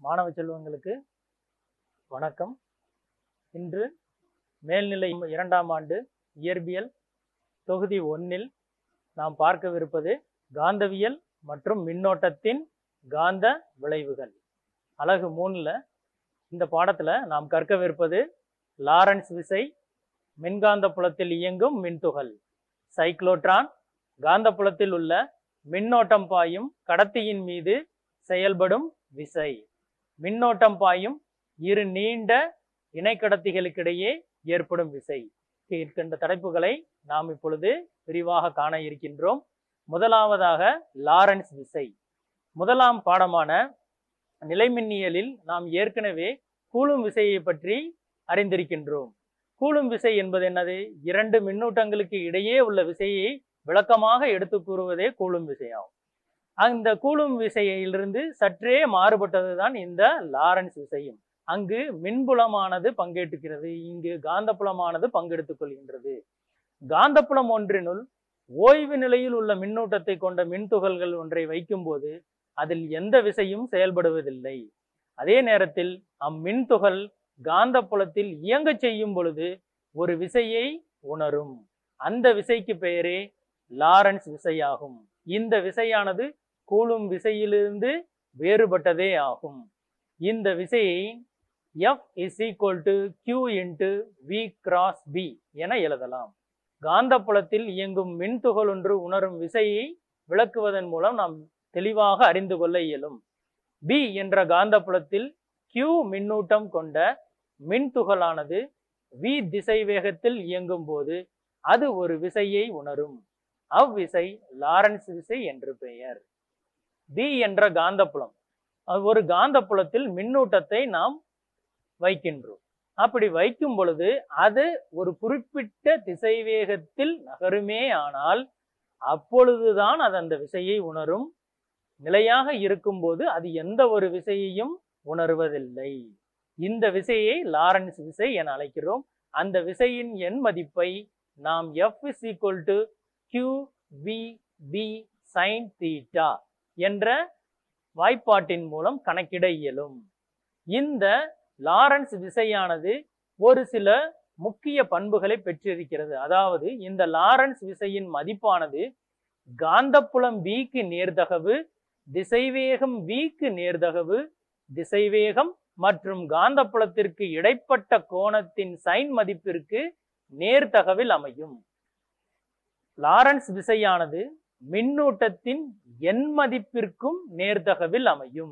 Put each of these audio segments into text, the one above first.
மாணவ செல்வங்களுக்கு வணக்கம். இன்று மேல்நிலை 2ஆம் ஆண்டு இயற்பியல் தொகுதி 1இல் நாம் பார்க்கவிருப்பது காந்தவியல் மற்றும் மின்னோட்டத்தின் காந்த விளைவுகள். அலகு 3ல இந்த பாடத்துல நாம் கற்கவிருப்பது லாரன்ஸ் விசை, மின்காந்த புலத்தில் இயங்கும் மின்துகள், சைக்ளோட்ரான், காந்தப்புலத்தில் உள்ள மின்னோட்டம் பாயும் கடத்தியின் மீது செயல்படும் விசை, மின்னோட்டம் பாயும் இரு நீண்ட இணைக்கடத்திகளுக்கிடையே ஏற்படும் விசை இருக்கின்ற தலைப்புகளை நாம் இப்பொழுது விரிவாக காண இருக்கின்றோம். முதலாவதாக லாரன்ஸ் விசை. முதலாம் பாடமான நிலைமின்னியலில் நாம் ஏற்கனவே கூலும் விசையை பற்றி அறிந்திருக்கின்றோம். கூலும் விசை என்பது என்னது? இரண்டு மின்னூட்டங்களுக்கு இடையே உள்ள விசையை விளக்கமாக எடுத்து கூறுவதே கூலும் விசையாகும். அந்த கூலும் விசையிலிருந்து சற்றே மாறுபட்டதுதான் இந்த லாரன்ஸ் விசையும். அங்கு மின்புலமானது பங்கேற்றுகிறது, இங்கு காந்தப்புலமானது பங்கெடுத்துக் கொள்கின்றது. காந்தப்புலம் ஒன்றினுள் ஓய்வு நிலையில் உள்ள மின்னூட்டத்தை கொண்ட மின்துகள்கள் ஒன்றை வைக்கும் போது அதில் எந்த விசையும் செயல்படுவதில்லை. அதே நேரத்தில் அம்மின்துகள் காந்தப்புலத்தில் இயங்க செய்யும் பொழுது ஒரு விசையை உணரும். அந்த விசைக்கு பெயரே லாரன்ஸ் விசையாகும். இந்த விசையானது கூலும் விசையிலிருந்து வேறுபட்டதே ஆகும். இந்த விசையை F = Q × V × B என எழுதலாம். காந்தப்புலத்தில் இயங்கும் மின்துகள் ஒன்று உணரும் விசையை விளக்குவதன் மூலம் நாம் தெளிவாக அறிந்து கொள்ள இயலும். B என்ற காந்தப்புலத்தில் Q மின்னூட்டம் கொண்ட மின்துகளானது V திசை வேகத்தில் இயங்கும் போது அது ஒரு விசையை உணரும். அவ்விசை லாரன்ஸ் விசை என்று பெயர். B என்ற காந்தப்புலம், ஒரு காந்தப்புலத்தில் மின்னூட்டத்தை நாம் வைக்கின்றோம். அப்படி வைக்கும் பொழுது அது ஒரு குறிப்பிட்ட திசை வேகத்தில் நகருமே ஆனால் அப்பொழுதுதான் அது அந்த விசையை உணரும். நிலையாக இருக்கும் போது அது எந்த ஒரு விசையையும் உணர்வதில்லை. இந்த விசையை லாரன்ஸ் விசை என அழைக்கிறோம். அந்த விசையின் எண் மதிப்பை நாம் F = QVB sin θ என்ற வாய்ப்பாட்டின் மூலம் கணக்கிட இயலும். இந்த லாரன்ஸ் விசையானது ஒரு சில முக்கிய பண்புகளை பெற்றிருக்கிறது. அதாவது இந்த லாரன்ஸ் விசையின் மதிப்பானது காந்தப்புலம் Bக்கு நேர்தகவு, திசைவேகம் Vக்கு நேர்தகவு, திசைவேகம் மற்றும் காந்தப்புலத்திற்கு இடைப்பட்ட கோணத்தின் சைன் மதிப்பிற்கு நேர்தகவில் அமையும். லாரன்ஸ் விசையானது மின்னூட்டத்தின் எண் மதிப்பிற்கும் நேர்தகவில் அமையும்.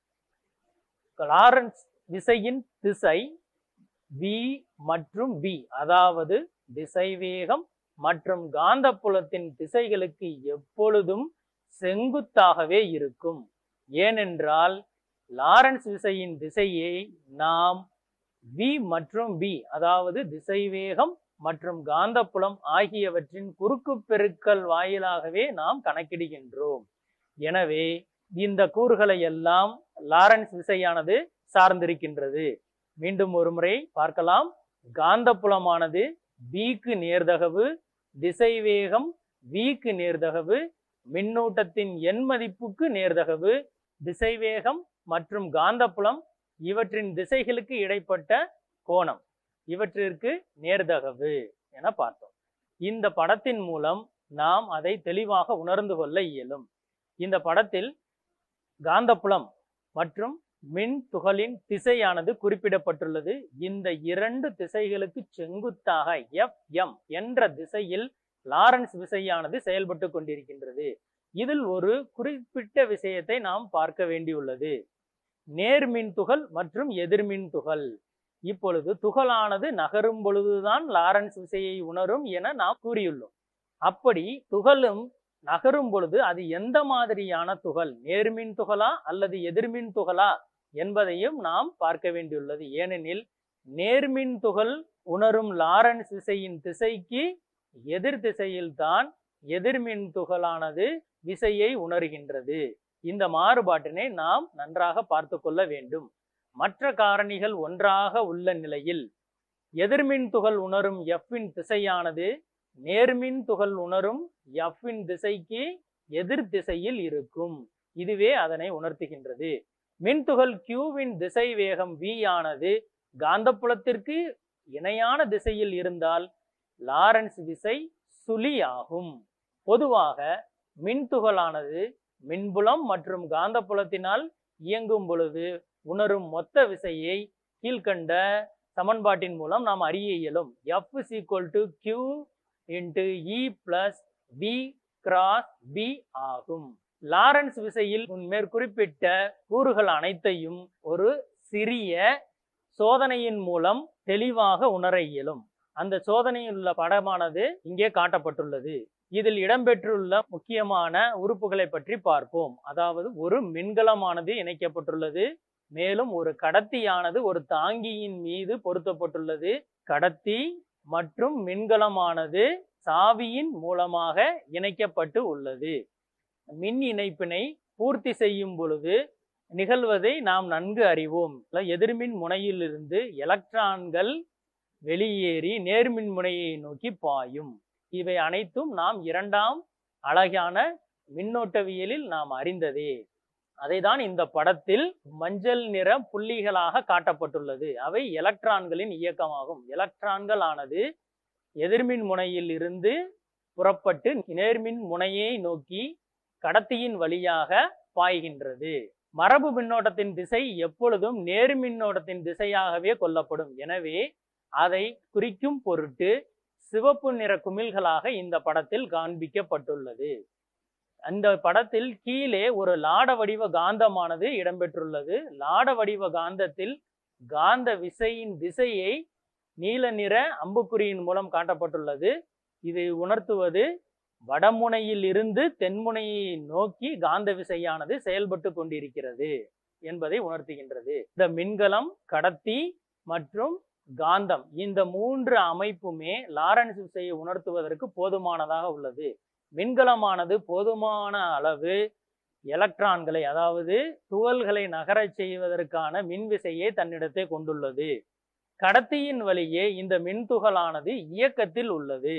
லாரன்ஸ் விசையின் திசை V மற்றும் B, அதாவது திசைவேகம் மற்றும் காந்தப்புலத்தின் திசைகளுக்கு எப்பொழுதும் செங்குத்தாகவே இருக்கும். ஏனென்றால் லாரன்ஸ் விசையின் திசையை நாம் V மற்றும் B, அதாவது திசைவேகம் மற்றும் காந்தப்புலம் ஆகியவற்றின் குறுக்கு பெருக்கல் வாயிலாகவே நாம் கணக்கிடுகின்றோம். எனவே இந்த கூறுகளை எல்லாம் லாரன்ஸ் விசையானது சார்ந்திருக்கின்றது. மீண்டும் ஒரு முறை பார்க்கலாம். காந்தப்புலமானது Bக்கு நேர்தகவு, திசைவேகம் Vக்கு நேர்தகவு, மின்னூட்டத்தின் எண் மதிப்புக்கு நேர்தகவு, திசைவேகம் மற்றும் காந்தப்புலம் இவற்றின் திசைகளுக்கு இடைப்பட்ட கோணம் இவற்றிற்கு நேர்தகவு என பார்த்தோம். இந்த படத்தின் மூலம் நாம் அதை தெளிவாக உணர்ந்து கொள்ள இயலும். இந்த படத்தில் காந்தப்புலம் மற்றும் மின் துகளின் திசையானது குறிப்பிடப்பட்டுள்ளது. இந்த இரண்டு திசைகளுக்கு செங்குத்தாக FM என்ற திசையில் லாரன்ஸ் விசையானது செயல்பட்டு கொண்டிருக்கின்றது. இதில் ஒரு குறிப்பிட்ட விஷயத்தை நாம் பார்க்க வேண்டியுள்ளது. நேர்மின் துகள் மற்றும் எதிர்மின் துகள். இப்பொழுது துகளானது நகரும் பொழுதுதான் லாரன்ஸ் விசையை உணரும் என நாம் கூறியுள்ளோம். அப்படி துகளும் நகரும் பொழுது அது எந்த மாதிரியான துகள், நேர்மின் துகளா அல்லது எதிர்மின் துகளா என்பதையும் நாம் பார்க்க வேண்டியுள்ளது. ஏனெனில் நேர்மின் துகள் உணரும் லாரன்ஸ் விசையின் திசைக்கு எதிர் திசையில்தான் எதிர்மின் துகளானது விசையை உணர்கின்றது. இந்த மாறுபாட்டினை நாம் நன்றாக பார்த்து கொள்ள வேண்டும். மற்ற காரணிகள் ஒன்றாக உள்ள நிலையில் எதிர்மின் துகள் உணரும் Fன் திசையானது நேர்மின் துகள் உணரும் Fன் திசைக்கு எதிர் திசையில் இருக்கும். இதுவே அதனை உணர்த்துகின்றது. மின்துகள் Qவின் திசை வேகம் v ஆனது காந்தப்புலத்திற்கு இணையான திசையில் இருந்தால் லாரன்ஸ் விசை சுழி ஆகும். பொதுவாக மின்துகளானது மின்புலம் மற்றும் காந்தப்புலத்தினால் இயங்கும் பொழுது உணரும் மொத்த விசையை கீழ்கண்ட சமன்பாட்டின் மூலம் நாம் அறிய இயலும். F = Q × E + V × B ஆகும். லாரன்ஸ் விசையில் மேற்குறிப்பிட்ட கூறுகள் அனைத்தையும் ஒரு சிறிய சோதனையின் மூலம் தெளிவாக உணர இயலும். அந்த சோதனையில் உள்ள படமானது இங்கே காட்டப்பட்டுள்ளது. இதில் இடம்பெற்றுள்ள முக்கியமான உறுப்புகளை பற்றி பார்ப்போம். அதாவது ஒரு மின்கலமானது இணைக்கப்பட்டுள்ளது. மேலும் ஒரு கடத்தியானது ஒரு தாங்கியின் மீது பொருத்தப்பட்டுள்ளது. கடத்தி மற்றும் மின்கலமானது சாவியின் மூலமாக இணைக்கப்பட்டு உள்ளது. மின் இணைப்பினை பூர்த்தி செய்யும் பொழுது நிகழ்வதை நாம் நன்கு அறிவோம். எதிர்மின் முனையிலிருந்து எலக்ட்ரான்கள் வெளியேறி நேர்மின் முனையை நோக்கி பாயும். இவை அனைத்தும் நாம் இரண்டாம் அழகான மின்னோட்டவியலில் நாம் அறிந்ததே. அதைதான் இந்த படத்தில் மஞ்சள் நிற புள்ளிகளாக காட்டப்பட்டுள்ளது. அவை எலக்ட்ரான்களின் இயக்கமாகும். எலக்ட்ரான்கள் ஆனது எதிர்மின் முனையில் இருந்து புறப்பட்டு நேர்மின் முனையை நோக்கி கடத்தியின் வழியாக பாய்கின்றது. மரபு மின்னோட்டத்தின் திசை எப்பொழுதும் நேர்மின்னோட்டத்தின் திசையாகவே கொள்ளப்படும். எனவே அதை குறிக்கும் பொருட்டு சிவப்பு நிற குமிழ்களாக இந்த படத்தில் காண்பிக்கப்பட்டுள்ளது. அந்த படத்தில் கீழே ஒரு லாட வடிவ காந்தமானது இடம்பெற்றுள்ளது. லாட வடிவ காந்தத்தில் காந்த விசையின் திசையை நீல நிற அம்புக்குறியின் மூலம் காட்டப்பட்டுள்ளது. இது உணர்த்துவது வடமுனையில் இருந்து தென்முனையை நோக்கி காந்த விசையானது செயல்பட்டு கொண்டிருக்கிறது என்பதை உணர்த்துகின்றது. இந்த மின்கலம், கடத்தி மற்றும் காந்தம் இந்த மூன்று அமைப்புமே லாரன்ஸ் விசையை உணர்த்துவதற்கு போதுமானதாக உள்ளது. மின்கலமானது போதுமான அளவு எலக்ட்ரான்களை, அதாவது துகள்களை நகரச் செய்வதற்கான மின்விசையை தன்னிடத்தை கொண்டுள்ளது. கடத்தியின் வழியே இந்த மின்துகளானது இயக்கத்தில் உள்ளது.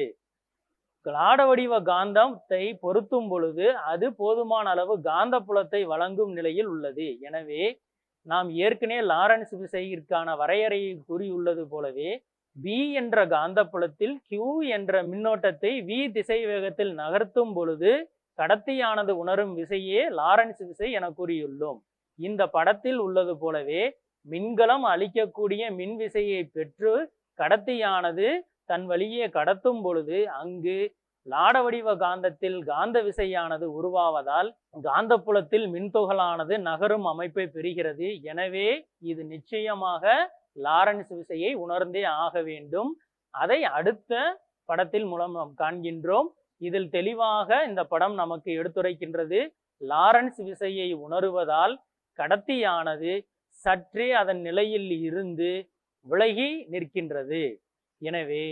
லாட வடிவ காந்தத்தை பொருத்தும் பொழுது அது போதுமான அளவு காந்த புலத்தை வழங்கும் நிலையில் உள்ளது. எனவே நாம் ஏற்கனவே லாரன்ஸ் விசையிற்கான வரையறையை கூறியுள்ளது போலவே B என்ற காந்த புலத்தில் Q என்ற மின்னோட்டத்தை V திசை வேகத்தில் நகர்த்தும் பொழுது கடத்தியானது உணரும் விசையே லாரன்ஸ் விசை என கூறியுள்ளோம். இந்த படத்தில் உள்ளது போலவே மின்கலம் அளிக்கக்கூடிய மின் விசையை பெற்று கடத்தியானது தன் வழியே கடத்தும் பொழுது அங்கு லாட வடிவ காந்தத்தில் காந்த விசையானது உருவாவதால் காந்த புலத்தில் மின்துகளானது நகரும் அமைப்பை பெறுகிறது. எனவே இது நிச்சயமாக லாரன்ஸ் விசையை உணர்ந்தே ஆக வேண்டும். அதை அடுத்த படத்தில் மூலம் நாம் காண்கின்றோம். இதில் தெளிவாக இந்த படம் நமக்கு எடுத்துரைக்கின்றது. லாரன்ஸ் விசையை உணருவதால் கடத்தியானது சற்றே அதன் நிலையில் இருந்து விலகி நிற்கின்றது. எனவே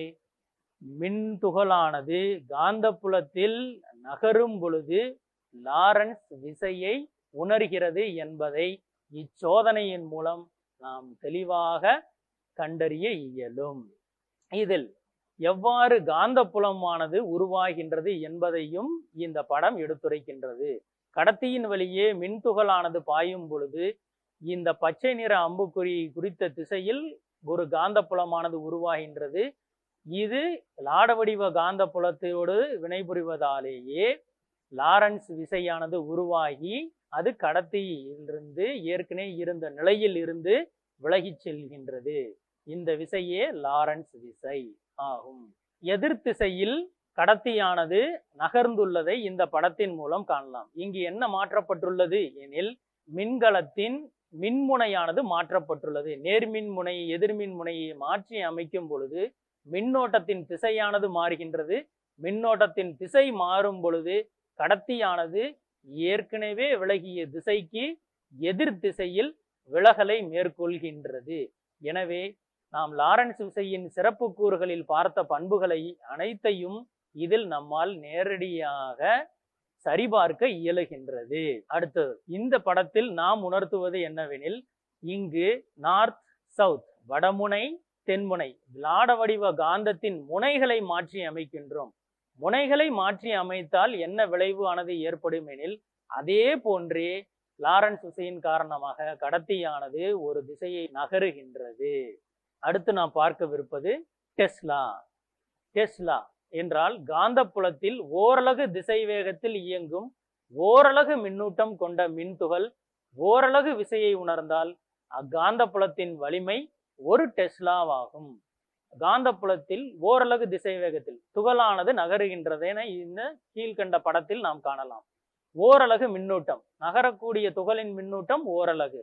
மின்துகளானது காந்தப்புலத்தில் நகரும் பொழுது லாரன்ஸ் விசையை உணர்கிறது என்பதை இச்சோதனையின் மூலம் நாம் தெளிவாக கண்டறிய இயலும். இதில் எவ்வாறு காந்தப்புலமானது உருவாகின்றது என்பதையும் இந்த படம் எடுத்துரைக்கின்றது. கடத்தியின் வழியே மின்துகளானது பாயும் பொழுது இந்த பச்சை நிற அம்புக்குறி குறித்த திசையில் ஒரு காந்தப்புலமானது உருவாகின்றது. இது லாட வடிவ காந்த புலத்தோடு வினைபுரிவதாலேயே லாரன்ஸ் விசையானது உருவாகி அது கடத்தியிலிருந்து ஏற்கனவே இருந்த நிலையில் இருந்து விலகி செல்கின்றது. இந்த விசையே லாரன்ஸ் விசை ஆகும். எதிர் திசையில் கடத்தியானது நகர்ந்துள்ளதை இந்த படத்தின் மூலம் காணலாம். இங்கு என்ன மாற்றப்பட்டுள்ளது எனில் மின்கலத்தின் மின்முனையானது மாற்றப்பட்டுள்ளது. நேர்மின் முனையை எதிர்மின் முனையை மாற்றி அமைக்கும் பொழுது மின்னோட்டத்தின் திசையானது மாறுகின்றது. மின்னோட்டத்தின் திசை மாறும் பொழுது கடத்தியானது ஏற்கனவே விலகிய திசைக்கு எதிர் திசையில் விலகலை மேற்கொள்கின்றது. எனவே நாம் லாரன்ஸ் விசையின் சிறப்பு கூறுகளில் பார்த்த பண்புகளை அனைத்தையும் இதில் நம்மால் நேரடியாக சரிபார்க்க இயலுகின்றது. அடுத்து இந்த படத்தில் நாம் உணர்த்துவது என்னவெனில் இங்கு நார்த் சவுத் வடமுனை தென்முனை லாட வடிவ காந்தத்தின் முனைகளை மாற்றி அமைக்கின்றோம். முனைகளை மாற்றி அமைத்தால் என்ன விளைவு ஆனது ஏற்படும் எனில் அதே போன்றே லாரன்ஸ் விசையின் காரணமாக கடத்தியானது ஒரு திசையை நகருகின்றது. அடுத்து நாம் பார்க்கவிருப்பது டெஸ்லா. டெஸ்லா என்றால் காந்தப்புலத்தில் ஓரலகு திசை வேகத்தில் இயங்கும் ஓரலகு மின்னூட்டம் கொண்ட மின்துகள் ஓரலகு விசையை உணர்ந்தால் அக்காந்தப்புலத்தின் வலிமை ஒரு டெஸ்லாவாகும். காந்தப்புலத்தில் ஓரலகு திசை வேகத்தில் துகளானது நகருகின்றது என இந்த கீழ்கண்ட படத்தில் நாம் காணலாம். ஓரலகு மின்னூட்டம், நகரக்கூடிய துகளின் மின்னூட்டம் ஓரலகு.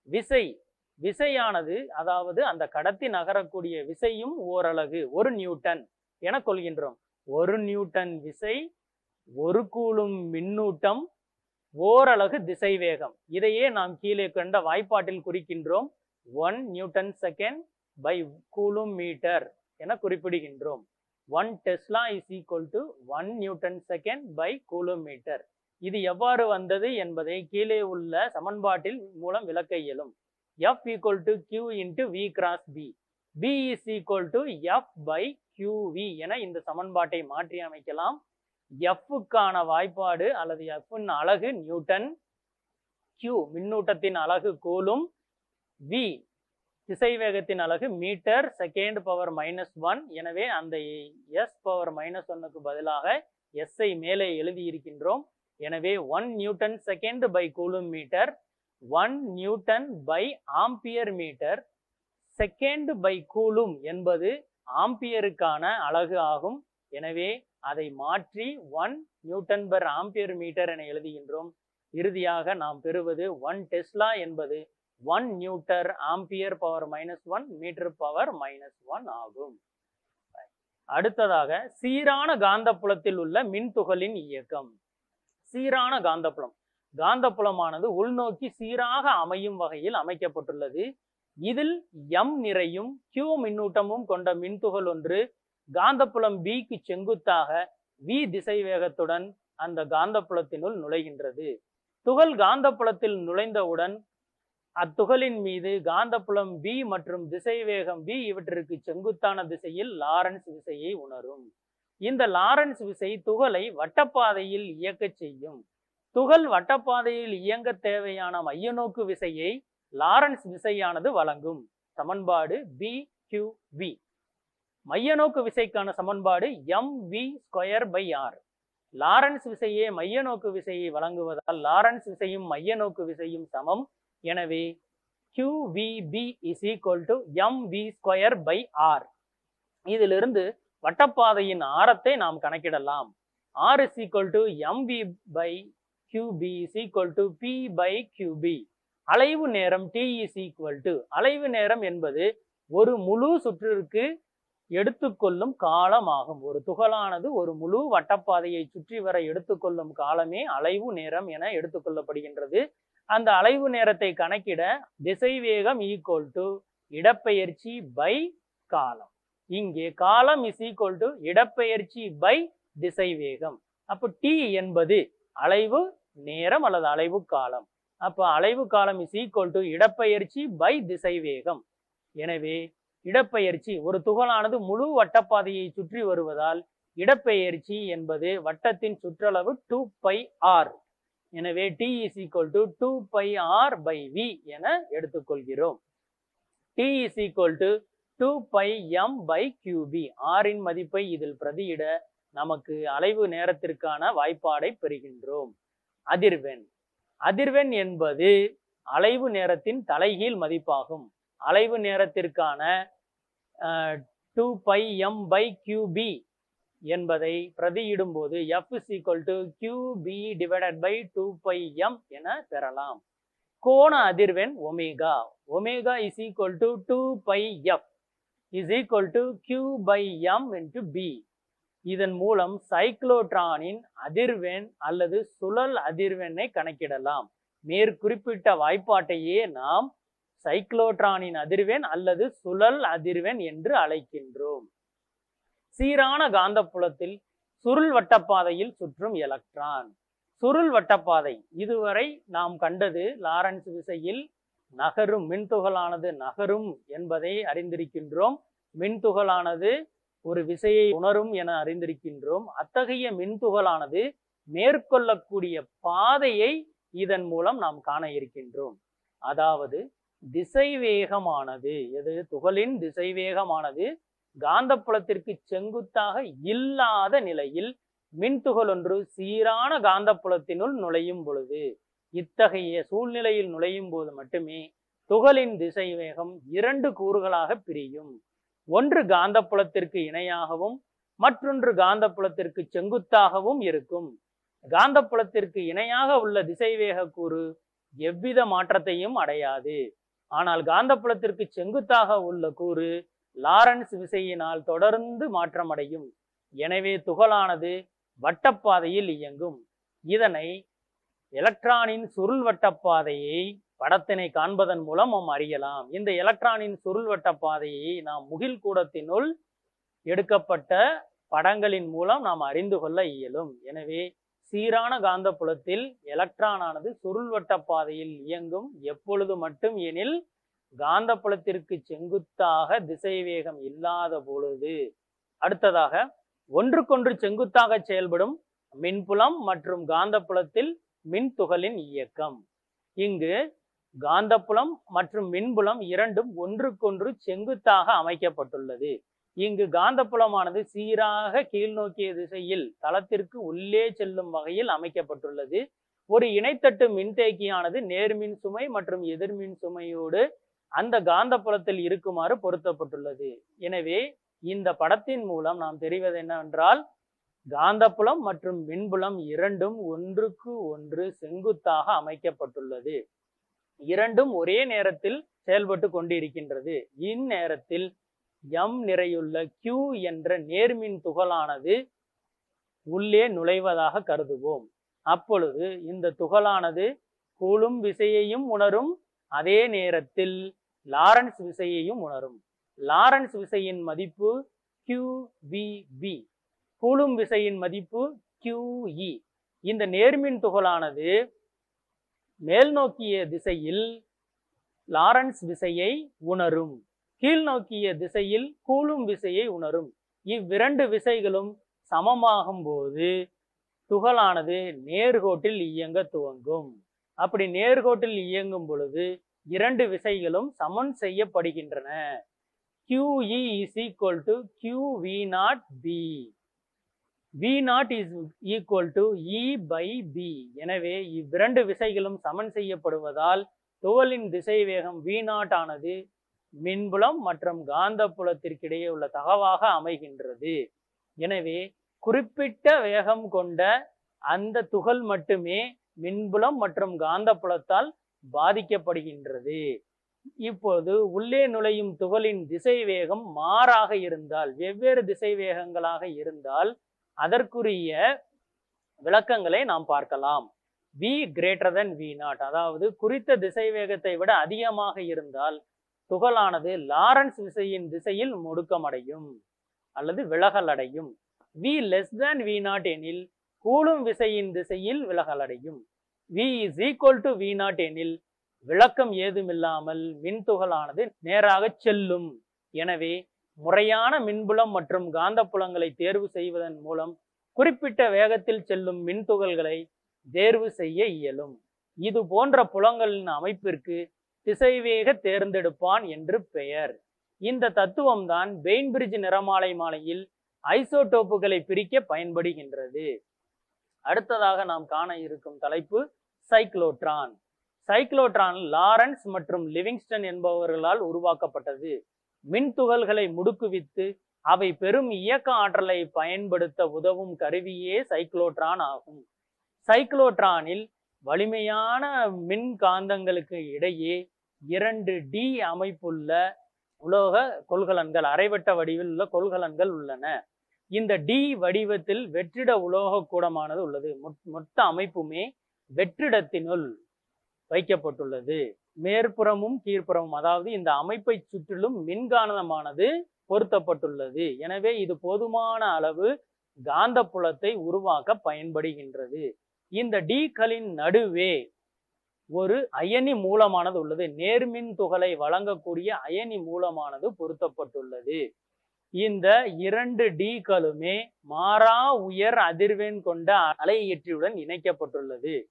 விசையானது, அதாவது அந்த கடத்தி நகரக்கூடிய விசையும் ஓரலகு, 1 நியூட்டன் என கொள்கின்றோம். 1 நியூட்டன் விசை, 1 கூலும் மின்னூட்டம், ஓரலகு திசை வேகம். இதையே நாம் கீழே கண்ட வாய்ப்பாட்டில் குறிக்கின்றோம். 1 newton second by coulomb metre என குறிப்பிடுகின்றோம். 1 tesla is equal to 1 newton second by coulomb metre. இது எவ்வாறு வந்தது என்பதை கீழே உள்ள சமன்பாட்டில் மூலம் விளக்க இயலும். F equal to Q into V cross B. B is equal to F by QV என இந்த சமன்பாட்டை மாற்றி அமைக்கலாம். Fக்கான வாய்ப்பாடு அல்லது Fன் அலகு நியூட்டன், Q மின்னூட்டத்தின் அலகு கூலும், V திசைவேகத்தின் அலகு மீட்டர் செகண்ட் பவர் -1. எனவே அந்த S பவர் -1க்கு பதிலாக S ஐ மேலே எழுதி இருக்கின்றோம். எனவே 1 newton second by coulomb metre, 1 newton by ampere metre, second by coulomb என்பது ஆம்பியருக்கான அலகு ஆகும். எனவே அதை மாற்றி 1 நியூட்டன் பர் ஆம்பியர் மீட்டர் என எழுதுகின்றோம். இறுதியாக நாம் பெறுவது 1 டெஸ்லா என்பது 1 newton ampere power -1 metre power -1 ஆகும். அடுத்ததாக சீரான காந்தப்புலத்தில் உள்ள மின்துகளின் இயக்கம். சீரான காந்தப்புலம், காந்தப்புலமானது உள்நோக்கி சீராக அமையும் வகையில் அமைக்கப்பட்டுள்ளது. இதில் M நிறையும் Q மின்னூட்டமும் கொண்ட மின்துகள் ஒன்று காந்தப்புலம் Bக்கு செங்குத்தாக V திசை வேகத்துடன் அந்த காந்தப்புலத்தினுள் நுழைகின்றது. துகள் காந்தப்புலத்தில் நுழைந்தவுடன் அத்துகளின் மீது காந்தப்புலம் B மற்றும் திசைவேகம் V இவற்றிற்கு செங்குத்தான திசையில் லாரன்ஸ் விசையை உணரும். இந்த லாரன்ஸ் விசை துகளை வட்டப்பாதையில் இயக்க செய்யும். துகள் வட்டப்பாதையில் இயங்க தேவையான மையநோக்கு விசையை லாரன்ஸ் விசையானது வழங்கும். சமன்பாடு BQV. மையநோக்கு விசைக்கான சமன்பாடு mv²/r. லாரன்ஸ் விசையே மையநோக்கு விசையை வழங்குவதால் லாரன்ஸ் விசையும் மையநோக்கு விசையும் சமம். எனவே QVB is equal to mv²/r. இதிலிருந்து வட்டப்பாதையின் ஆரத்தை நாம் கணக்கிடலாம். R is equal to mv/QB is equal to p/QB. அலைவு நேரம் T is equal to, அலைவு நேரம் என்பது ஒரு முழு சுற்றிற்கு எடுத்துக்கொள்ளும் காலம் ஆகும். ஒரு துகளானது ஒரு முழு வட்டப்பாதையை சுற்றி வர எடுத்துக்கொள்ளும் காலமே அலைவு நேரம் என எடுத்துக்கொள்ளப்படுகின்றது. அந்த அலைவு நேரத்தை கணக்கிட திசைவேகம் ஈக்குவல் டு இடப்பெயர்ச்சி பை காலம். இங்கே காலம் இஸ் ஈக்குவல் டு இடப்பெயர்ச்சி பை திசைவேகம். அப்போ T என்பது அலைவு நேரம் அல்லது அலைவு காலம். அப்போ அலைவு காலம் இஸ் ஈக்குவல் டு இடப்பெயர்ச்சி பை திசைவேகம். எனவே இடப்பெயர்ச்சி, ஒரு துகளானது முழு வட்டப்பாதையை சுற்றி வருவதால் இடப்பெயர்ச்சி என்பது வட்டத்தின் சுற்றளவு 2πr. எனவே T is equal to 2πr/v என எடுத்துக்கொள்கிறோம். T is equal to 2πm/QB. ஆரின் மதிப்பை இதில் பிரதியிட நமக்கு அலைவு நேரத்திற்கான வாய்ப்பாடை பெறுகின்றோம். அதிர்வெண். அதிர்வெண் என்பது அலைவு நேரத்தின் தலைகீழ் மதிப்பாகும். அலைவு நேரத்திற்கான 2πm/QB என்பதை பிரதியிடும் போது F is equal to QB/2πm என பெறலாம். கோண அதிர்வெண் omega. Omega is equal to 2πf is equal to Q/m into B. இதன் மூலம் சைக்ளோட்ரானின் அதிர்வெண் அல்லது சுழல் அதிர்வெண்ணை கணக்கிடலாம். மேற்குறிப்பிட்ட வாய்ப்பாட்டையே நாம் சைக்ளோட்ரானின் அதிர்வெண் அல்லது சுழல் அதிர்வெண் என்று அழைக்கின்றோம். சீரான காந்தப்புலத்தில் சுருள் வட்டப்பாதையில் சுற்றும் எலக்ட்ரான். சுருள் வட்டப்பாதை இதுவரை நாம் கண்டது லாரன்ஸ் விசையில் நகரும் மின்துகளானது நகரும் என்பதை அறிந்திருக்கின்றோம். மின்துகளானது ஒரு விசையை உணரும் என அறிந்திருக்கின்றோம். அத்தகைய மின்துகளானது மேற்கொள்ளக்கூடிய பாதையை இதன் மூலம் நாம் காண இருக்கின்றோம். அதாவது திசைவேகமானது, எது துகளின் திசைவேகமானது காந்தப்புலத்திற்கு செங்குத்தாக இல்லாத நிலையில் மின்துகள் ஒன்று சீரான காந்தப்புலத்தினுள் நுழையும் பொழுது, இத்தகைய சூழ்நிலையில் நுழையும் போது மட்டுமே துகளின் திசைவேகம் இரண்டு கூறுகளாக பிரியும். ஒன்று காந்தப்புலத்திற்கு இணையாகவும் மற்றொன்று காந்தப்புலத்திற்கு செங்குத்தாகவும் இருக்கும். காந்தப்புலத்திற்கு இணையாக உள்ள திசைவேக கூறு எவ்வித மாற்றத்தையும் அடையாது. ஆனால் காந்தப்புலத்திற்கு செங்குத்தாக உள்ள கூறு லாரன்ஸ் விசையினால் தொடர்ந்து மாற்றமடையும். எனவே துகளானது வட்டப்பாதையில் இயங்கும். இதனை எலக்ட்ரானின் சுருள் வட்டப்பாதையை படத்தினை காண்பதன் மூலம் நாம் அறியலாம். இந்த எலக்ட்ரானின் சுருள் வட்டப்பாதையை நாம் முகில் கூடத்தினுள் எடுக்கப்பட்ட படங்களின் மூலம் நாம் அறிந்து கொள்ள இயலும். எனவே சீரான காந்தப்புலத்தில் எலக்ட்ரானானது சுருள் வட்டப்பாதையில் இயங்கும். எப்பொழுது மட்டும் எனில் காந்தப்புலத்திற்கு செங்குத்தாக திசைவேகம் இல்லாத பொழுது. அடுத்ததாக ஒன்றுக்கொன்று செங்குத்தாக செயல்படும் மின்புலம் மற்றும் காந்தப்புலத்தில் மின்துகளின் இயக்கம். இங்கு காந்தப்புலம் மற்றும் மின்புலம் இரண்டும் ஒன்றுக்கொன்று செங்குத்தாக அமைக்கப்பட்டுள்ளது. இங்கு காந்தப்புலமானது சீராக கீழ்நோக்கிய திசையில் தளத்திற்கு உள்ளே செல்லும் வகையில் அமைக்கப்பட்டுள்ளது. ஒரு இணைத்தட்டு மின்தேக்கியானது நேர்மின் சுமை மற்றும் எதிர்மின் சுமையோடு அந்த காந்தப்புலத்தில் இருக்குமாறு பொருத்தப்பட்டுள்ளது. எனவே இந்த படத்தின் மூலம் நாம் தெரிவது என்னவென்றால், காந்தப்புலம் மற்றும் மின்புலம் இரண்டும் ஒன்றுக்கு ஒன்று செங்குத்தாக அமைக்கப்பட்டுள்ளது. இரண்டும் ஒரே நேரத்தில் செயல்பட்டு கொண்டிருக்கின்றது. இந்நேரத்தில் எம் நிறையுள்ள Q என்ற நேர்மின் துகளானது உள்ளே நுழைவதாக கருதுவோம். அப்பொழுது இந்த துகளானது கூலும் விசையையும் உணரும், அதே நேரத்தில் லாரன்ஸ் விசையையும் உணரும். லாரன்ஸ் விசையின் மதிப்பு QVB, கூலும் விசையின் மதிப்பு QE. இந்த நேர்மின் துகளானது மேல் நோக்கிய திசையில் லாரன்ஸ் விசையை உணரும், கீழ் நோக்கிய திசையில் கூலும் விசையை உணரும். இவ்விரண்டு விசைகளும் சமமாகும் போது துகளானது நேர்கோட்டில் இயங்க துவங்கும். அப்படி நேர்கோட்டில் இயங்கும் பொழுது இரண்டு விசைகளும் சமன் செய்யப்படுகின்றன. QE is equal to QV0B. V0 is equal to E by B. எனவே இவ்விரண்டு விசைகளும் சமன் செய்யப்படுவதால் துகளின் திசைவேகம் V0 ஆனது மின்புலம் மற்றும் காந்தப்புலத்திற்கிடையே உள்ள தகவாக அமைகின்றது. எனவே குறிப்பிட்ட வேகம் கொண்ட அந்த துகள் மட்டுமே மின்புலம் மற்றும் காந்தப்புலத்தால் பாதிக்கப்படுகின்றது. இப்போது உள்ளே நுழையும் துகளின் திசைவேகம் மாறாக இருந்தால், வெவ்வேறு திசைவேகங்களாக இருந்தால் அதற்குரிய விளக்கங்களை நாம் பார்க்கலாம். V greater than V0, அதாவது குறித்த திசைவேகத்தை விட அதிகமாக இருந்தால் துகளானது லாரன்ஸ் விசையின் திசையில் முடுக்கமடையும் அல்லது விலகல் அடையும். V less than V0 எனில் கூலும் விசையின் திசையில் விலகல் அடையும். V is equal to V0 எனில் விளக்கம் ஏதுமில்லாமல் மின்துகளானது நேராக செல்லும். எனவே முறையான மின்புலம் மற்றும் காந்தப்புலங்களை தேர்வு செய்வதன் மூலம் குறிப்பிட்ட வேகத்தில் செல்லும் மின்துகள்களை தேர்வு செய்ய இயலும். இது போன்ற புலங்களின் அமைப்பிற்கு திசைவேக தேர்ந்தெடுப்பான் என்று பெயர். இந்த தத்துவம் தான் பெயின்பிரிட்ஜ் நிறமாலை மாலையில் ஐசோடோப்புகளை பிரிக்க பயன்படுகின்றது. அடுத்ததாக நாம் காண இருக்கும் தலைப்பு சைக்ளோட்ரான். சைக்ளோட்ரான் லாரன்ஸ் மற்றும் லிவிங்ஸ்டன் என்பவர்களால் உருவாக்கப்பட்டது. மின்துகள்களை முடுக்குவித்து அவை பெரும் இயக்க ஆற்றலை பயன்படுத்த உதவும் கருவியே சைக்ளோட்ரான் ஆகும். சைக்ளோட்ரானில் வலிமையான மின் காந்தங்களுக்கு இடையே 2 D அமைப்புள்ள உலோக கொள்கலன்கள், அரைவட்ட வடிவில் உள்ள கொள்கலன்கள் உள்ளன. இந்த D வடிவத்தில் வெற்றிட உலோக கூடமானது உள்ளது. மொத்த அமைப்புமே வெற்றிடத்தினுள் வைக்கப்பட்டுள்ளது. மேற்புறமும் கீழ்ப்புறமும், அதாவது இந்த அமைப்பை சுற்றிலும் மின்காந்தமானது பொருத்தப்பட்டுள்ளது. எனவே இது போதுமான அளவு காந்தப்புலத்தை உருவாக்க பயன்படுகின்றது. இந்த டீக்களின் நடுவே ஒரு அயனி மூலமானது உள்ளது. நேர்மின் துகளை வழங்கக்கூடிய அயனி மூலமானது பொருத்தப்பட்டுள்ளது. இந்த 2 டீக்களுமே மாறா உயர் அதிர்வெண் கொண்ட அலையியற்றியுடன் இணைக்கப்பட்டுள்ளது.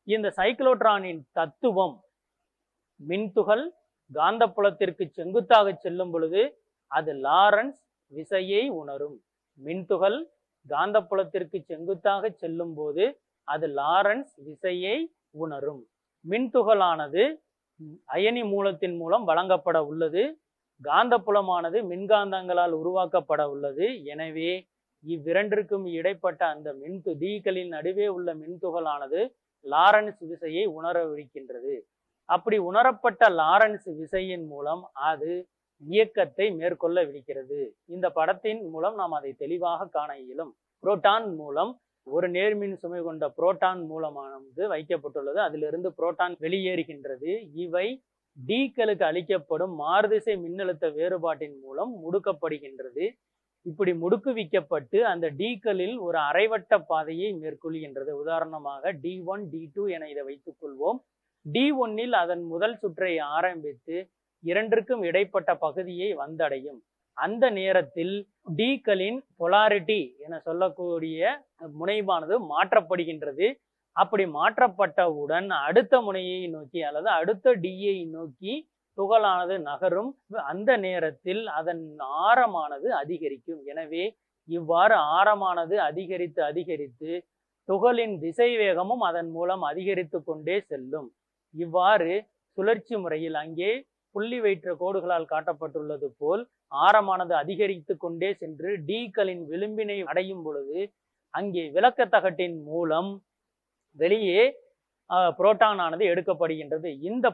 இந்த சைக்ளோட்ரானின் தத்துவம் மின்துகள் காந்தப்புலத்திற்கு செங்குத்தாக செல்லும் பொழுது அது லாரன்ஸ் விசையை உணரும். மின்துகள் காந்தப்புலத்திற்கு செங்குத்தாக செல்லும் போது அது லாரன்ஸ் விசையை உணரும். மின்துகளானது அயனி மூலத்தின் மூலம் வழங்கப்பட உள்ளது. காந்தப்புலமானது மின்காந்தங்களால் உருவாக்கப்பட உள்ளது. எனவே இவ்விரண்டிற்கும் இடைப்பட்ட அந்த டீக்களின் நடுவே உள்ள மின்துகளானது லாரன்ஸ் விசையை உணரவிருக்கின்றது. அப்படி உணரப்பட்ட லாரன்ஸ் விசையின் மூலம் அது இயக்கத்தை மேற்கொள்ள விடுகிறது. இந்த படத்தின் மூலம் நாம் அதை தெளிவாக காண இயலும். புரோட்டான் மூலம் ஒரு நேர்மின் சுமை கொண்ட புரோட்டான் மூலமானது வைக்கப்பட்டுள்ளது. அதிலிருந்து புரோட்டான் வெளியேறுகின்றது. இவை டீக்களுக்கு அளிக்கப்படும் மாறுதிசை மின்னழுத்த வேறுபாட்டின் மூலம் முடுக்கப்படுகின்றது. இப்படி முடுக்குவிக்கப்பட்டு அந்த டீக்களில் ஒரு அரைவட்ட பாதையை மேற்கொள்கின்றது. உதாரணமாக D1 D2 என இதை வைத்துக் கொள்வோம். D1இல் அதன் முதல் சுற்றை ஆரம்பித்து இரண்டிற்கும் இடைப்பட்ட பகுதியை வந்தடையும். அந்த நேரத்தில் டீக்களின் பொலாரிட்டி என சொல்லக்கூடிய முனைவானது மாற்றப்படுகின்றது. அப்படி மாற்றப்பட்டவுடன் அடுத்த முனையை நோக்கி அல்லது அடுத்த டியை நோக்கி துகளானது நகரும். அந்த நேரத்தில் அதன் ஆரமானது அதிகரிக்கும். எனவே இவ்வாறு ஆரமானது அதிகரித்து துகளின் திசை வேகமும் அதன் மூலம் அதிகரித்து கொண்டே செல்லும். இவ்வாறு சுழற்சி முறையில் அங்கே புள்ளி வைற்ற கோடுகளால் காட்டப்பட்டுள்ளது போல் ஆரமானது அதிகரித்து கொண்டே சென்று டீக்களின் விளிம்பினை அடையும் பொழுது அங்கே விளக்கத்தகட்டின் மூலம் வெளியே புரோட்டான் ஆனது எடுக்கப்படுகின்றது. இந்த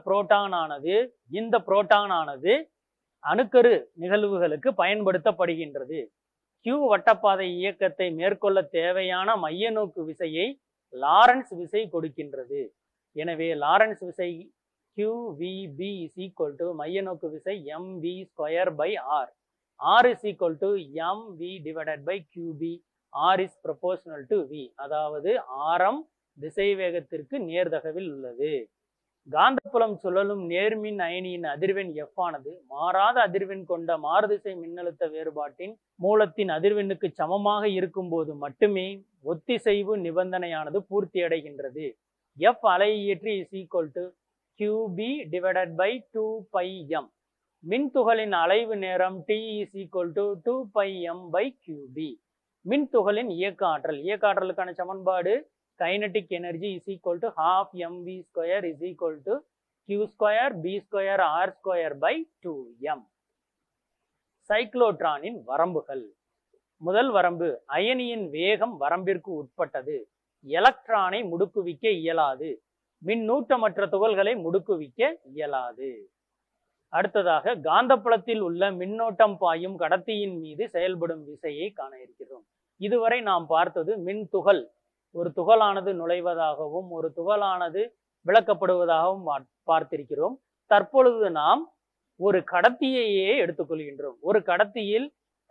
புரோட்டான் ஆனது அணுக்கரு நிகழ்வுகளுக்கு பயன்படுத்தப்படுகின்றது. Q வட்டப்பாதை இயக்கத்தை மேற்கொள்ள தேவையான மைய நோக்கு விசையை லாரன்ஸ் விசை கொடுக்கின்றது. எனவே லாரன்ஸ் விசை QVB is equal to மைய நோக்கு விசை mv²/r. R is equal to mv divided by QB. R is proportional to V. அதாவது ஆரம் திசை வேகத்திற்கு நேர்தகவில் உள்ளது. காந்தப்புலம் சுழலும் நேர்மின் அயனியின் அதிர்வெண் F ஆனது மாறாத அதிர்வெண் கொண்ட மாறுதிசை மின்னழுத்த வேறுபாட்டின் மூலத்தின் அதிர்வெண்ணுக்கு சமமாக இருக்கும் போது மட்டுமே ஒத்திசைவு நிபந்தனையானது பூர்த்தி அடைகின்றது. F அலையியற்றி is equal to QB divided by 2πm. மின்துகளின் அலைவு நேரம் T is equal to 2πm by QB. மின்துகளின் இயக்க ஆற்றலுக்கான சமன்பாடு kinetic energy is equal to half mv² is equal to q² b² r² by 2m. சைக்ளோட்ரானின் வரம்புகள். முதல் வரம்பு, அயனியின் வேகம் வரம்பிற்கு உட்பட்டது. எலக்ட்ரானை முடுக்குவிக்க இயலாது. மின்னூட்டமற்ற துகள்களை முடுக்குவிக்க இயலாது. அடுத்ததாக காந்தப்புலத்தில் உள்ள மின்னோட்டம் பாயும் கடத்தியின் மீது செயல்படும் விசையை காண இருக்கிறோம். இதுவரை நாம் பார்த்தது மின்துகள் ஒரு துகளானது நுழைவதாகவும் ஒரு துகளானது விளக்கப்படுவதாகவும் பார்த்திருக்கிறோம். தற்பொழுது நாம் ஒரு கடத்தியையே எடுத்துக்கொள்கின்றோம். ஒரு கடத்தியில்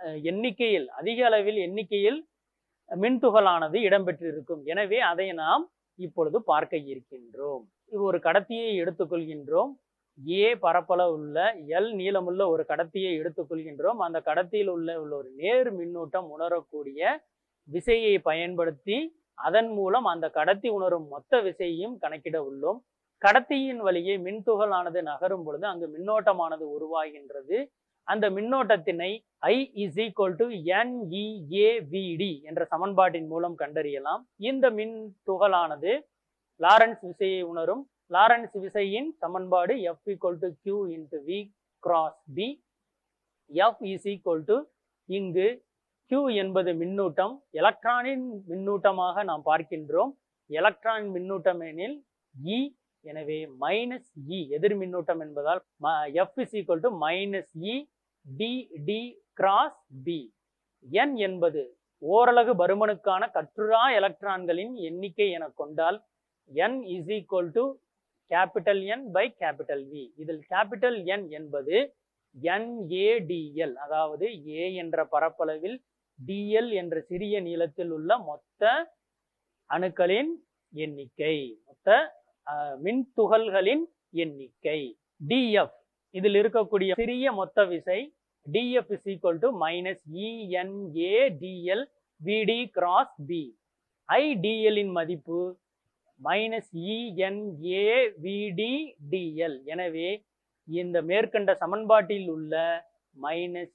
அதிக அளவில் எண்ணிக்கையில் மின்துகளானது இடம்பெற்றிருக்கும். எனவே அதை நாம் இப்பொழுது பார்க்க இருக்கின்றோம். ஒரு கடத்தியை எடுத்துக்கொள்கின்றோம். A பரப்பளவு உள்ள L நீளமுள்ள ஒரு கடத்தியை எடுத்துக்கொள்கின்றோம். அந்த கடத்தியில் உள்ள ஒரு நேர் மின்னூட்டம் உணரக்கூடிய விசையை பயன்படுத்தி அதன் மூலம் அந்த கடத்தி உணரும் மொத்த விசையையும் கணக்கிட உள்ளோம். கடத்தியின் வழியே மின்துகளானது நகரும் பொழுது அங்கு மின்னோட்டமானது உருவாகின்றது. அந்த மின்னோட்டத்தினை I is equal to NEAVD என்ற சமன்பாட்டின் மூலம் கண்டறியலாம். இந்த மின் துகளானது லாரன்ஸ் விசையை உணரும். லாரன்ஸ் விசையின் சமன்பாடு F equal to Q into V cross B. F is equal to இங்கு Q என்பது மின்னூட்டம், எலக்ட்ரானின் மின்னூட்டமாக நாம் பார்க்கின்றோம். எலக்ட்ரான் மின்னூட்டம் எனில் E, எனவே மைனஸ் E எதிர் மின்னூட்டம் என்பதால் F is equal to minus E D cross B. N என்பது ஓரலகு பருமனுக்கான கற்றுரா எலக்ட்ரான்களின் எண்ணிக்கை என கொண்டால் N is equal to capital N by capital V. இதில் capital N என்பது NaDl, அதாவது A என்ற பரப்பளவில் dl என்ற சிறிய நீளத்தில் உள்ள மொத்த அணுக்களின் எண்ணிக்கை, மொத்த மின்துகள்களின் எண்ணிக்கை. dF இதில் இருக்கக்கூடிய சிறிய மொத்த விசை dF is equal to minus ENADL VD cross B. IDL இன் மதிப்பு மைனஸ் ENAVDDL. எனவே இந்த மேற்கண்ட சமன்பாட்டில் உள்ள மைனஸ்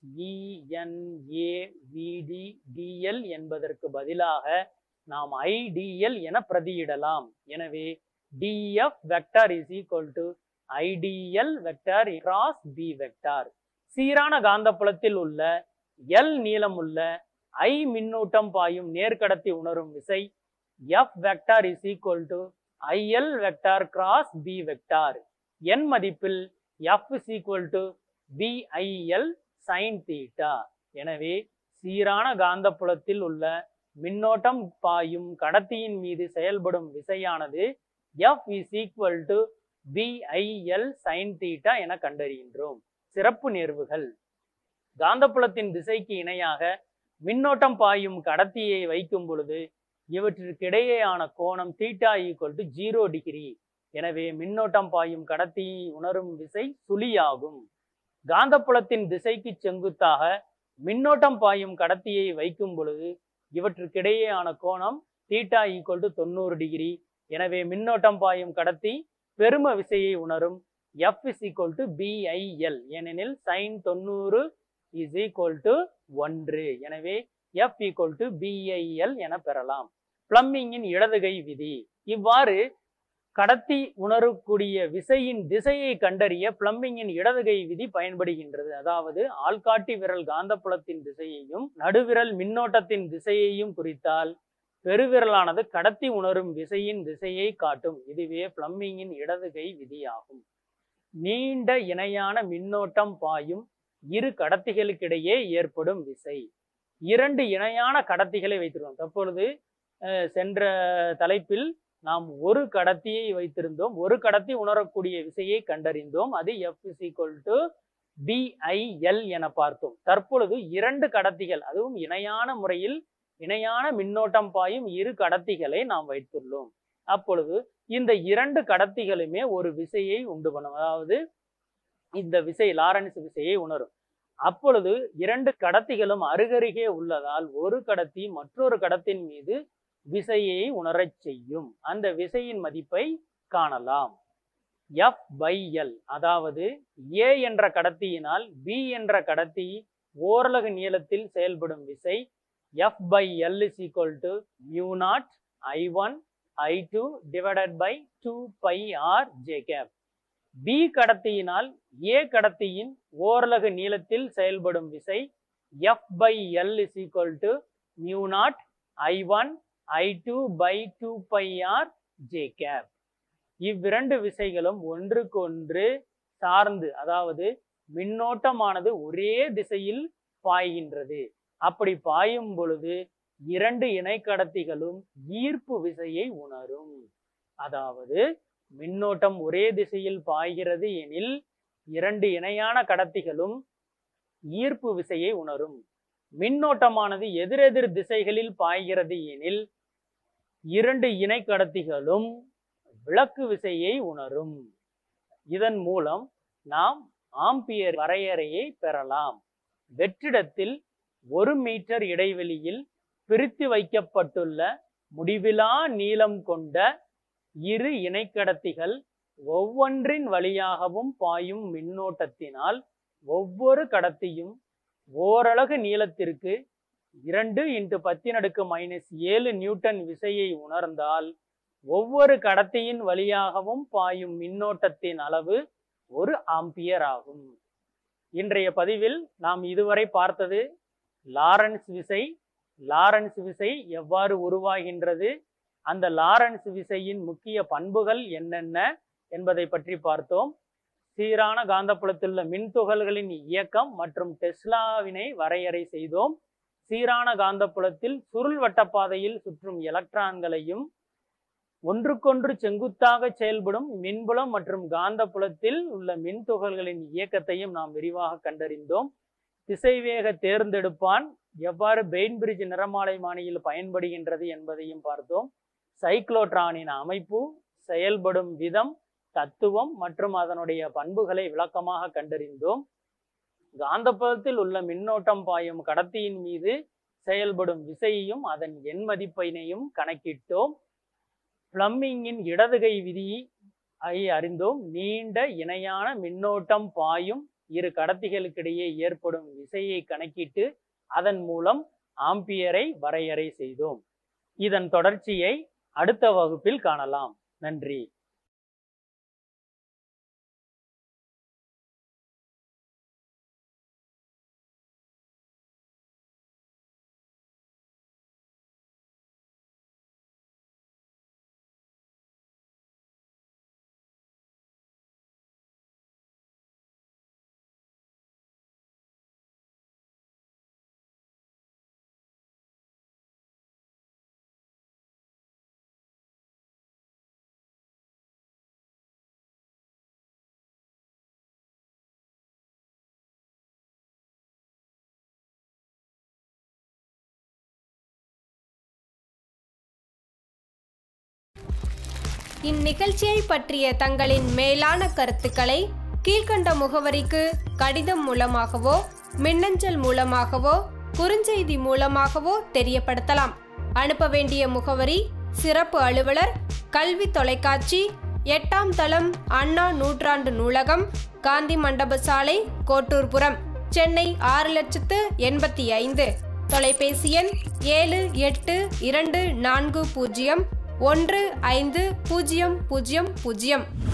ENAVDDL என்பதற்கு பதிலாக நாம் IDL என பிரதியிடலாம். எனவே DF vector is equal to IDL vector cross B vector. சீரான காந்தப்புலத்தில் உள்ள L நீளமுள்ள I மின்னூட்டம் பாயும் நேர்கடத்தி உணரும் விசை F vector is equal to IL vector cross B vector. n மதிப்பில் F is equal to BIL sin theta. எனவே சீரான காந்தப்புலத்தில் உள்ள மின்னோட்டம் பாயும் கடத்தியின் மீது செயல்படும் விசையானது F is equal to BIL sin theta என கண்டறிகின்றோம். சிறப்பு நேர்வுகள். காந்தப்புலத்தின் திசைக்கு இணையாக மின்னோட்டம் பாயும் கடத்தியை வைக்கும் பொழுது இவற்றிற்கிடையேயான கோணம் தீட்டா ஈக்குவல் டு 0 டிகிரி. எனவே மின்னோட்டம் பாயும் கடத்தியை உணரும் விசை சுழியாகும். காந்தப்புலத்தின் திசைக்கு செங்குத்தாக மின்னோட்டம் பாயும் கடத்தியை வைக்கும் பொழுது இவற்றுக்கிடையேயான கோணம் தீட்டா ஈக்குவல் டு 90 டிகிரி. எனவே மின்னோட்டம் பாயும் கடத்தி பெரும விசையை உணரும் F is equal to BIL. ஏனெனில் sin 90 இஸ் ஈக்குவல் டு 1. எனவே F ஈக்குவல் டு BIL என பெறலாம். பிளம்பிங்கின் இடதுகை விதி. இவ்வாறு கடத்தி உணரக்கூடிய விசையின் திசையை கண்டறிய பிளம்பிங்கின் இடதுகை விதி பயன்படுகின்றது. அதாவது ஆள்காட்டி விரல் காந்தப்புலத்தின் திசையையும் நடுவிரல் மின்னோட்டத்தின் திசையையும் குறித்தால் பெருவிரலானது கடத்தி உணரும் விசையின் திசையை காட்டும். இதுவே பிளம்பிங்கின் இடதுகை விதியாகும். நீண்ட இணையான மின்னோட்டம் பாயும் இரு கடத்திகளுக்கிடையே ஏற்படும் விசை. இரண்டு இணையான கடத்திகளை வைத்திருக்கோம். தற்பொழுது சென்ற தலைப்பில் நாம் ஒரு கடத்தியை வைத்திருந்தோம். ஒரு கடத்தி உணரக்கூடிய விசையை கண்டறிந்தோம். அது F is equal to BIL என பார்த்தோம். தற்பொழுது இரண்டு கடத்திகள், அதுவும் இணையான முறையில் இணையான மின்னோட்டம் பாயும் இரு கடத்திகளை நாம் வைத்துள்ளோம். அப்பொழுது இந்த இரண்டு கடத்திகளுமே ஒரு விசையை உண்டு பண்ணும். அதாவது இந்த விசை லாரன்ஸ் விசையை உணரும். அப்பொழுது இரண்டு கடத்திகளும் அருகருகே உள்ளதால் ஒரு கடத்தி மற்றொரு கடத்தின் மீது விசையை உணரச் செய்யும். அந்த விசையின் மதிப்பை காணலாம். F/L, அதாவது A என்ற கடத்தியினால் B என்ற கடத்தி ஓரலகு நீளத்தில் செயல்படும் விசை F/L is equal to mu0 I1 I2 divided by 2 pi r j cap. B கடத்தியினால் A கடத்தியின் ஓரலகு நீளத்தில் செயல்படும் விசை F/L is equal to mu0 I1 I2 by 2 pi r j cap. இவ்விரண்டு விசைகளும் ஒன்றுக்கு ஒன்று சார்ந்து, அதாவது மின்னோட்டமானது ஒரே திசையில் பாய்கின்றது. அப்படி பாயும் பொழுது இரண்டு இணை கடத்திகளும் ஈர்ப்பு விசையை உணரும். அதாவது மின்னோட்டம் ஒரே திசையில் பாய்கிறது எனில் இரண்டு இணையான கடத்திகளும் ஈர்ப்பு விசையை உணரும். மின்னோட்டமானது எதிரெதிர் திசைகளில் பாய்கிறது எனில் இரண்டு இணை கடத்திகளும் விலக்கு விசையை உணரும். இதன் மூலம் நாம் ஆம்பியர் வரையறையை பெறலாம். வெற்றிடத்தில் 1 மீட்டர் இடைவெளியில் பிரித்து வைக்கப்பட்டுள்ள முடிவிலா நீளம் கொண்ட இரு இணைக்கடத்திகள் ஒவ்வொன்றின் வழியாகவும் பாயும் மின்னோட்டத்தினால் ஒவ்வொரு கடத்தியும் ஓரலகு நீளத்திற்கு 2 × 10⁻⁷ நியூட்டன் விசையை உணர்ந்தால் ஒவ்வொரு கடத்தியின் வழியாகவும் பாயும் மின்னோட்டத்தின் அளவு 1 ஆம்பியர் ஆகும். இன்றைய பதிவில் நாம் இதுவரை பார்த்தது லாரன்ஸ் விசை. லாரன்ஸ் விசை எவ்வாறு உருவாகின்றது, அந்த லாரன்ஸ் விசையின் முக்கிய பண்புகள் என்னென்ன என்பதை பற்றி பார்த்தோம். சீரான காந்தப்புலத்திலுள்ள மின்துகள்களின் இயக்கம் மற்றும் டெஸ்லாவினை வரையறை செய்தோம். சீரான காந்தப்புலத்தில் சுருள் வட்டப்பாதையில் சுற்றும் எலக்ட்ரான்களையும் ஒன்றுக்கொன்று செங்குத்தாக செயல்படும் மின்புலம் மற்றும் காந்தப்புலத்தில் உள்ள மின்துகள்களின் இயக்கத்தையும் நாம் விரிவாக கண்டறிந்தோம். திசைவேக தேர்ந்தெடுப்பான் எவ்வாறு பெயின்பிரிட்ஜ் நிறமாலைமானியில் பயன்படுகின்றது என்பதையும் பார்த்தோம். சைக்ளோட்ரானின் அமைப்பு, செயல்படும் விதம், தத்துவம் மற்றும் அதனுடைய பண்புகளை விளக்கமாக கண்டறிந்தோம். காந்தப்புலத்தில் உள்ள மின்னோட்டம் பாயும் கடத்தியின் மீது செயல்படும் விசையையும் அதன் எண் மதிப்பினையும் கணக்கிட்டோம். பிளம்மிங்கின் இடதுகை விதி அறிந்தோம். நீண்ட இணையான மின்னோட்டம் பாயும் இரு கடத்திகளுக்கிடையே ஏற்படும் விசையை கணக்கிட்டு அதன் மூலம் ஆம்பியரை வரையறை செய்தோம். இதன் தொடர்ச்சியை அடுத்த வகுப்பில் காணலாம். நன்றி. இந்நிகழ்ச்சியை பற்றிய தங்களின் மேலான கருத்துக்களை கீழ்கண்ட முகவரிக்கு கடிதம் மூலமாகவோ மின்னஞ்சல் மூலமாகவோ குறுஞ்செய்தி மூலமாகவோ தெரியப்படுத்தலாம். அனுப்ப வேண்டிய முகவரி: சிறப்பு அலுவலர், கல்வி தொலைக்காட்சி, 8ஆம் தளம், அண்ணா நூற்றாண்டு நூலகம், காந்தி மண்டப சாலை, கோட்டூர்புரம், சென்னை 6,85,000. தொலைபேசி எண் 7824015000.